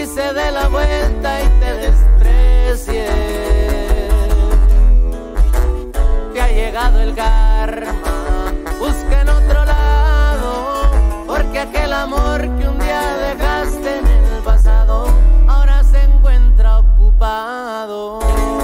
se dé la vuelta y te desprecie. Te ha llegado el karma, busca en otro lado, porque aquel amor que un día dejaste en el pasado ahora se encuentra ocupado.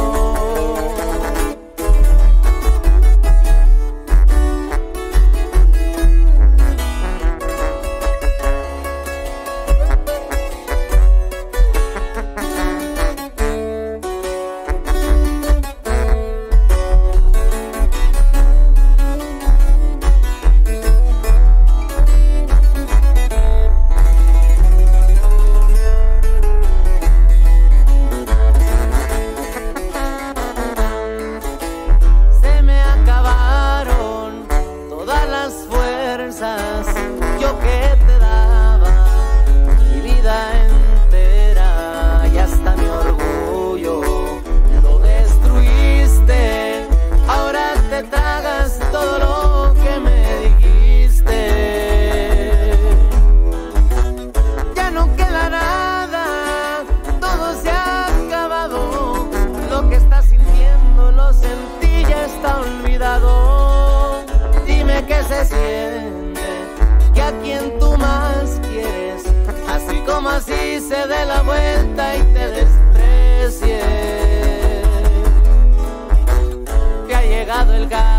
Yo que te daba mi vida entera y hasta mi orgullo lo destruiste. Ahora te tragas todo lo que me dijiste. Ya no queda nada, todo se ha acabado. Lo que estás sintiendo lo sentí, ya está olvidado. Dime qué se siente que a quien tú más quieres, así como así se dé la vuelta y te desprecie. Te ha llegado el gas.